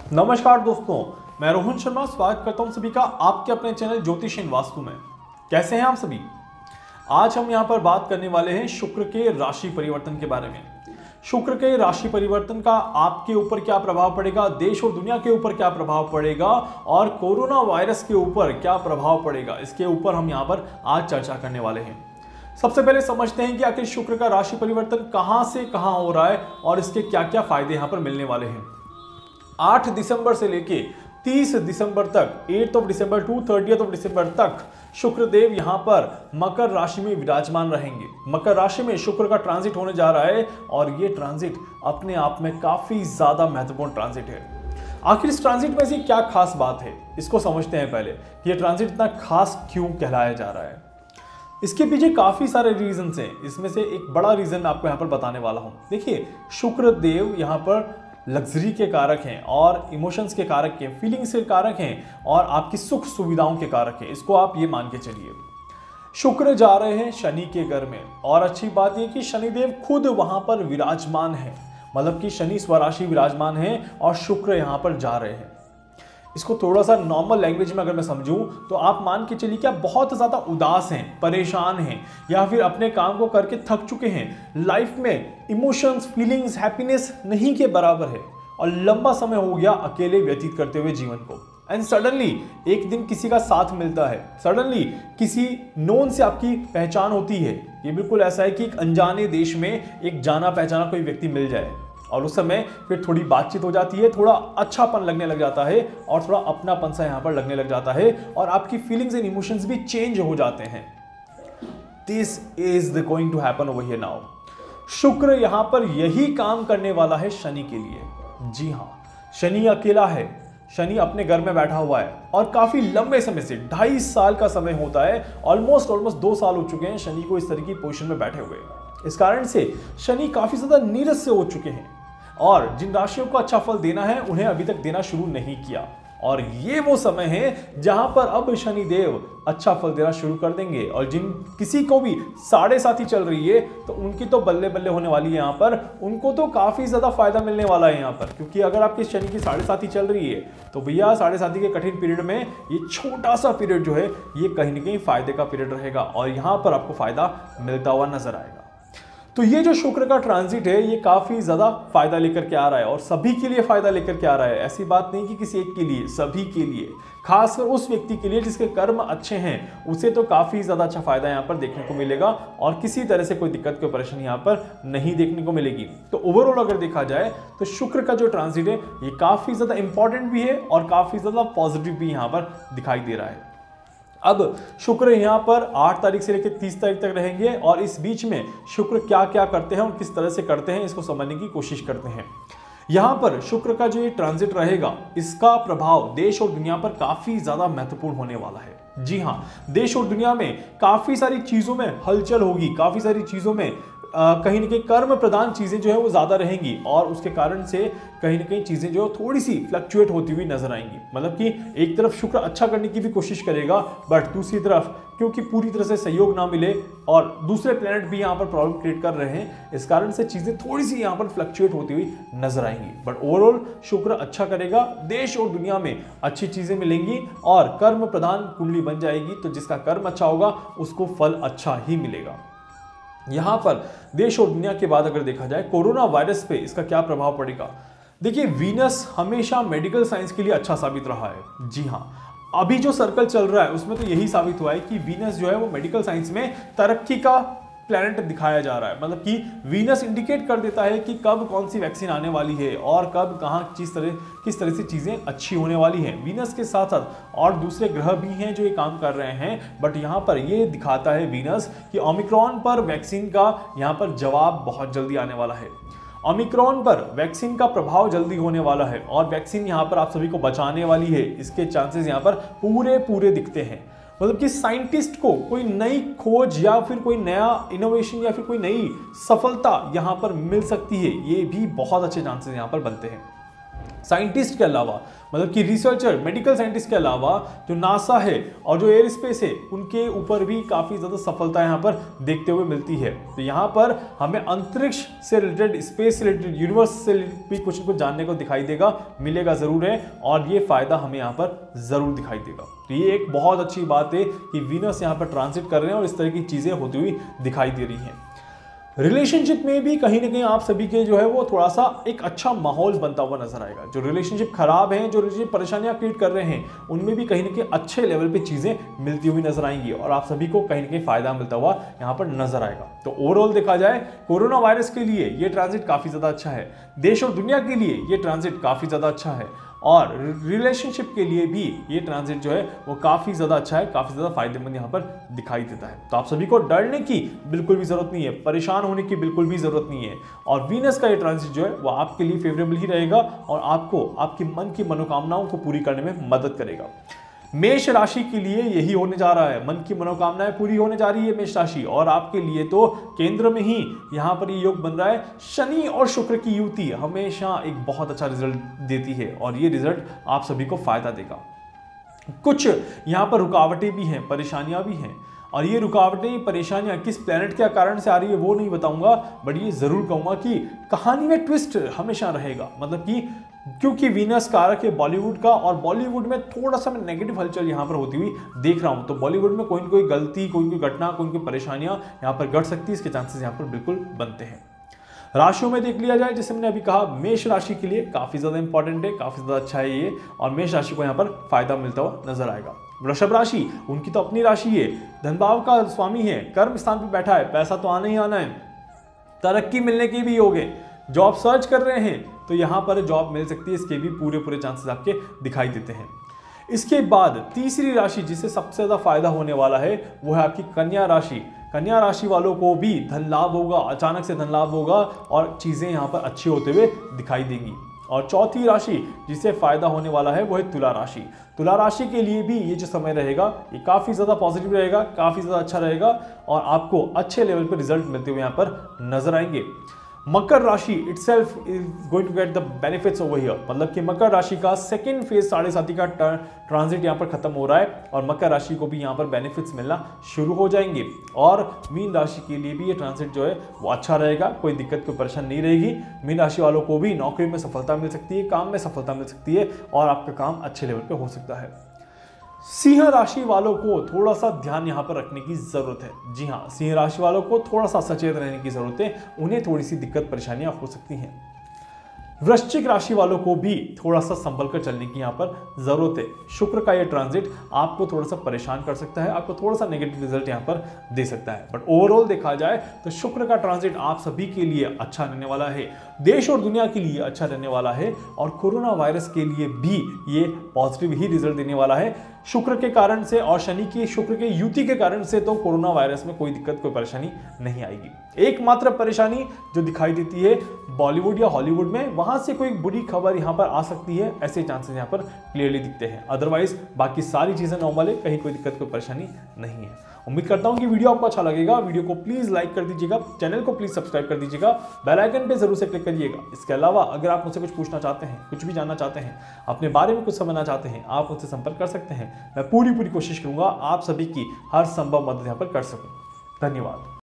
नमस्कार दोस्तों, मैं रोहन शर्मा स्वागत करता हूं सभी का आपके अपने चैनल ज्योतिष एंड वास्तु में। कैसे हैं आप सभी? आज हम यहां पर बात करने वाले हैं शुक्र के राशि परिवर्तन के बारे में। शुक्र के राशि परिवर्तन का आपके ऊपर क्या प्रभाव पड़ेगा, देश और दुनिया के ऊपर क्या प्रभाव पड़ेगा और कोरोना वायरस के ऊपर क्या प्रभाव पड़ेगा, इसके ऊपर हम यहां पर आज चर्चा करने वाले हैं। सबसे पहले समझते हैं कि आखिर शुक्र का राशि परिवर्तन कहां से कहां हो रहा है और इसके क्या क्या फायदे यहां पर मिलने वाले हैं। 8 दिसंबर से लेके 30 दिसंबर तक, 8 of December to 30 of December तक शुक्रदेव यहां पर मकर राशि में विराजमान रहेंगे। मकर राशि में शुक्र का ट्रांजिट होने जा रहा है और ये ट्रांजिट अपने आप में काफी ज्यादा महत्वपूर्ण ट्रांजिट है। आखिर इस ट्रांजिट में से क्या खास बात है, इसको समझते हैं पहले कि ये ट्रांजिट इतना खास क्यों कहलाया जा रहा है। इसके पीछे काफी सारे रीजंस हैं, इसमें से एक बड़ा रीजन मैं आपको यहां पर बताने वाला हूं। देखिए, शुक्रदेव यहां पर लग्जरी के कारक हैं और इमोशंस के कारक हैं, फीलिंग्स के कारक हैं और आपकी सुख सुविधाओं के कारक हैं। इसको आप ये मान के चलिए। शुक्र जा रहे हैं शनि के घर में और अच्छी बात यह कि शनिदेव खुद वहां पर विराजमान है, मतलब कि शनि स्वराशि विराजमान है और शुक्र यहां पर जा रहे हैं। इसको थोड़ा सा नॉर्मल लैंग्वेज में अगर मैं समझूं तो आप मान के चलिए कि आप बहुत ज़्यादा उदास हैं, परेशान हैं या फिर अपने काम को करके थक चुके हैं। लाइफ में इमोशंस, फीलिंग्स, हैप्पीनेस नहीं के बराबर है और लंबा समय हो गया अकेले व्यतीत करते हुए जीवन को। एंड सडनली एक दिन किसी का साथ मिलता है, सडनली किसी नोन से आपकी पहचान होती है। ये बिल्कुल ऐसा है कि एक अनजाने देश में एक जाना पहचाना कोई व्यक्ति मिल जाए और उस समय फिर थोड़ी बातचीत हो जाती है, थोड़ा अच्छापन लगने लग जाता है और थोड़ा अपनापन सा यहाँ पर लगने लग जाता है और आपकी फीलिंग्स एंड इमोशंस भी चेंज हो जाते हैं। This is the going to happen over here now. Shukra यहाँ पर यही काम करने वाला है शनि के लिए। जी हाँ, शनि अकेला है, शनि अपने घर में बैठा हुआ है और काफी लंबे समय से 2.5 साल का समय होता है, ऑलमोस्ट 2 साल हो चुके हैं शनि को इस तरह की पोजीशन में बैठे हुए। इस कारण से शनि काफी ज्यादा नीरस से हो चुके हैं और जिन राशियों को अच्छा फल देना है उन्हें अभी तक देना शुरू नहीं किया और ये वो समय है जहां पर अब शनिदेव अच्छा फल देना शुरू कर देंगे। और जिन किसी को भी 7.5 चल रही है तो उनकी तो बल्ले बल्ले होने वाली है, यहाँ पर उनको तो काफी ज्यादा फायदा मिलने वाला है यहाँ पर, क्योंकि अगर आपकी शनि की 7.5 चल रही है तो भैया 7.5 के कठिन पीरियड में ये छोटा सा पीरियड जो है ये कहीं ना कहीं फायदे का पीरियड रहेगा और यहाँ पर आपको फायदा मिलता हुआ नजर आएगा। तो ये जो शुक्र का ट्रांजिट है ये काफी ज्यादा फायदा लेकर के आ रहा है और सभी के लिए फायदा लेकर के आ रहा है। ऐसी बात नहीं कि किसी एक के लिए, सभी के लिए, खासकर उस व्यक्ति के लिए जिसके कर्म अच्छे हैं उसे तो काफी ज्यादा अच्छा फायदा यहाँ पर देखने को मिलेगा और किसी तरह से कोई दिक्कत, कोई परेशानी यहाँ पर नहीं देखने को मिलेगी। तो ओवरऑल अगर देखा जाए तो शुक्र का जो ट्रांजिट है ये काफी ज्यादा इंपॉर्टेंट भी है और काफी ज्यादा पॉजिटिव भी यहाँ पर दिखाई दे रहा है। अब शुक्र यहाँ पर 8 तारीख से लेकर 30 तारीख तक रहेंगे और इस बीच में शुक्र क्या क्या करते हैं और किस तरह से करते हैं इसको समझने की कोशिश करते हैं। यहाँ पर शुक्र का जो ये ट्रांजिट रहेगा इसका प्रभाव देश और दुनिया पर काफी ज्यादा महत्वपूर्ण होने वाला है। जी हाँ, देश और दुनिया में काफी सारी चीजों में हलचल होगी, काफी सारी चीजों में कहीं ना कहीं कर्म प्रधान चीजें जो है वो ज्यादा रहेंगी और उसके कारण से कहीं ना कहीं चीजें जो थोड़ी सी फ्लक्चुएट होती हुई नजर आएंगी। मतलब कि एक तरफ शुक्र अच्छा करने की भी कोशिश करेगा बट दूसरी तरफ क्योंकि पूरी तरह से सहयोग ना मिले और दूसरे प्लेनेट भी यहाँ पर प्रॉब्लम क्रिएट कर रहे हैं, इस कारण से चीजें थोड़ी सी यहाँ पर फ्लक्चुएट होती हुई नजर आएंगी। बट ओवरऑल शुक्र अच्छा करेगा, देश और दुनिया में अच्छी चीजें मिलेंगी और कर्म प्रधान कुंडली बन जाएगी। तो जिसका कर्म अच्छा होगा उसको फल अच्छा ही मिलेगा। यहां पर देश और दुनिया के बाद अगर देखा जाए कोरोना वायरस पे इसका क्या प्रभाव पड़ेगा। देखिए, वीनस हमेशा मेडिकल साइंस के लिए अच्छा साबित रहा है। जी हां, अभी जो सर्कल चल रहा है उसमें तो यही साबित हुआ है कि वीनस जो है वो मेडिकल साइंस में तरक्की का प्लैनेट दिखाया जा रहा है। मतलब कि वीनस इंडिकेट कर देता है कि कब कौन सी वैक्सीन आने वाली है और कब कहाँ किस तरह से चीज़ें अच्छी होने वाली हैं। वीनस के साथ साथ और दूसरे ग्रह भी हैं जो ये काम कर रहे हैं, बट यहाँ पर ये दिखाता है वीनस कि ओमिक्रॉन पर वैक्सीन का यहाँ पर जवाब बहुत जल्दी आने वाला है। ओमिक्रॉन पर वैक्सीन का प्रभाव जल्दी होने वाला है और वैक्सीन यहाँ पर आप सभी को बचाने वाली है, इसके चांसेस यहाँ पर पूरे दिखते हैं। मतलब कि साइंटिस्ट को कोई नई खोज या फिर कोई नया इनोवेशन या फिर कोई नई सफलता यहाँ पर मिल सकती है, ये भी बहुत अच्छे चांसेस यहाँ पर बनते हैं। साइंटिस्ट के अलावा, मतलब कि रिसर्चर, मेडिकल साइंटिस्ट के अलावा जो नासा है और जो एयर स्पेस है, उनके ऊपर भी काफ़ी ज़्यादा सफलता यहाँ पर देखते हुए मिलती है। तो यहाँ पर हमें अंतरिक्ष से रिलेटेड, स्पेस से रिलेटेड, यूनिवर्स से भी कुछ न कुछ जानने को दिखाई देगा, मिलेगा ज़रूर है, और ये फ़ायदा हमें यहाँ पर ज़रूर दिखाई देगा। तो ये एक बहुत अच्छी बात है कि वीनस यहाँ पर ट्रांजिट कर रहे हैं और इस तरह की चीज़ें होती हुई दिखाई दे रही हैं। रिलेशनशिप में भी कहीं ना कहीं आप सभी के जो है वो थोड़ा सा एक अच्छा माहौल बनता हुआ नजर आएगा। जो रिलेशनशिप खराब हैं, जो रिलेशनशिप परेशानियां क्रिएट कर रहे हैं, उनमें भी कहीं ना कहीं अच्छे लेवल पे चीजें मिलती हुई नजर आएंगी और आप सभी को कहीं ना कहीं फायदा मिलता हुआ यहाँ पर नजर आएगा। तो ओवरऑल देखा जाए, कोरोना वायरस के लिए ये ट्रांजिट काफी ज्यादा अच्छा है, देश और दुनिया के लिए ये ट्रांजिट काफी ज्यादा अच्छा है, और रिलेशनशिप के लिए भी ये ट्रांजिट जो है वो काफ़ी ज़्यादा अच्छा है, काफ़ी ज़्यादा फायदेमंद यहाँ पर दिखाई देता है। तो आप सभी को डरने की बिल्कुल भी ज़रूरत नहीं है, परेशान होने की बिल्कुल भी ज़रूरत नहीं है, और वीनस का ये ट्रांजिट जो है वो आपके लिए फेवरेबल ही रहेगा और आपको आपकी मन की मनोकामनाओं को पूरी करने में मदद करेगा। मेष राशि के लिए यही होने जा रहा है, मन की मनोकामनाएं पूरी होने जा रही है मेष राशि, और आपके लिए तो केंद्र में ही यहाँ पर ये योग बन रहा है। शनि और शुक्र की युति हमेशा एक बहुत अच्छा रिजल्ट देती है और ये रिजल्ट आप सभी को फायदा देगा। कुछ यहाँ पर रुकावटें भी हैं, परेशानियां भी हैं, और ये रुकावटें, परेशानियां किस प्लेनेट के कारण से आ रही है वो नहीं बताऊंगा, बट ये जरूर कहूंगा कि कहानी में ट्विस्ट हमेशा रहेगा। मतलब कि क्योंकि वीनस कारक है बॉलीवुड का, और बॉलीवुड में थोड़ा सा मैं नेगेटिव हलचल यहाँ पर होती हुई देख रहा हूँ, तो बॉलीवुड में कोई न कोई गलती, कोई न कोई घटना, कोई न कोई परेशानियां यहाँ पर घट सकती है, इसके चांसेस यहाँ पर बिल्कुल बनते हैं। राशियों में देख लिया जाए, जैसे मैंने अभी कहा, मेष राशि के लिए काफी ज्यादा इंपॉर्टेंट है, काफी ज्यादा अच्छा है ये, और मेष राशि को यहाँ पर फायदा मिलता हुआ नजर आएगा। वृषभ राशि, उनकी तो अपनी राशि है, धनभाव का स्वामी है, कर्म स्थान पर बैठा है, पैसा तो आना ही आना है, तरक्की मिलने की भी योग है, जॉब सर्च कर रहे हैं तो यहाँ पर जॉब मिल सकती है, इसके भी पूरे चांसेस आपके दिखाई देते हैं। इसके बाद तीसरी राशि जिससे सबसे ज्यादा फायदा होने वाला है वो है आपकी कन्या राशि। कन्या राशि वालों को भी धन लाभ होगा, अचानक से धन लाभ होगा और चीजें यहाँ पर अच्छी होते हुए दिखाई देंगी। और चौथी राशि जिससे फायदा होने वाला है वो है तुला राशि। तुला राशि के लिए भी ये जो समय रहेगा ये काफी ज्यादा पॉजिटिव रहेगा, काफी ज्यादा अच्छा रहेगा, और आपको अच्छे लेवल पर रिजल्ट मिलते हुए यहाँ पर नजर आएंगे। मकर राशि itself is going to get the benefits over here, मतलब कि मकर राशि का सेकंड फेज साढ़े साथी का ट्रांजिट यहाँ पर खत्म हो रहा है और मकर राशि को भी यहाँ पर बेनिफिट्स मिलना शुरू हो जाएंगे। और मीन राशि के लिए भी ये ट्रांजिट जो है वो अच्छा रहेगा, कोई दिक्कत, कोई परेशानी नहीं रहेगी। मीन राशि वालों को भी नौकरी में सफलता मिल सकती है, काम में सफलता मिल सकती है, और आपका काम अच्छे लेवल पे हो सकता है। सिंह राशि वालों को थोड़ा सा ध्यान यहाँ पर रखने की जरूरत है। जी हाँ, सिंह राशि वालों को थोड़ा सा सचेत रहने की जरूरत है, उन्हें थोड़ी सी दिक्कत परेशानियां हो सकती हैं। वृश्चिक राशि वालों को भी थोड़ा सा संभल कर चलने की यहाँ पर जरूरत है। शुक्र का ये ट्रांजिट आपको थोड़ा सा परेशान कर सकता है, आपको थोड़ा सा नेगेटिव रिजल्ट यहाँ पर दे सकता है, बट ओवरऑल देखा जाए तो शुक्र का ट्रांजिट आप सभी के लिए अच्छा रहने वाला है, देश और दुनिया के लिए अच्छा रहने वाला है, और कोरोना वायरस के लिए भी ये पॉजिटिव ही रिजल्ट देने वाला है। शुक्र के कारण से और शनि की शुक्र के युति के कारण से तो कोरोना वायरस में कोई दिक्कत, कोई परेशानी नहीं आएगी। एकमात्र परेशानी जो दिखाई देती है बॉलीवुड या हॉलीवुड में, वहां से कोई बुरी खबर यहां पर आ सकती है, ऐसे चांसेस यहां पर क्लियरली दिखते हैं। अदरवाइज बाकी सारी चीजें नॉर्मल है, कहीं कोई दिक्कत, कोई परेशानी नहीं है। उम्मीद करता हूं कि वीडियो आपको अच्छा लगेगा। वीडियो को प्लीज लाइक कर दीजिएगा, चैनल को प्लीज सब्सक्राइब कर दीजिएगा, बेल आइकन पे जरूर से क्लिक करिएगा। इसके अलावा अगर आप मुझसे कुछ पूछना चाहते हैं, कुछ भी जानना चाहते हैं, अपने बारे में कुछ समझना चाहते हैं, आप मुझसे संपर्क कर सकते हैं। मैं पूरी कोशिश करूंगा आप सभी की हर संभव मदद यहाँ पर कर सकूं। धन्यवाद।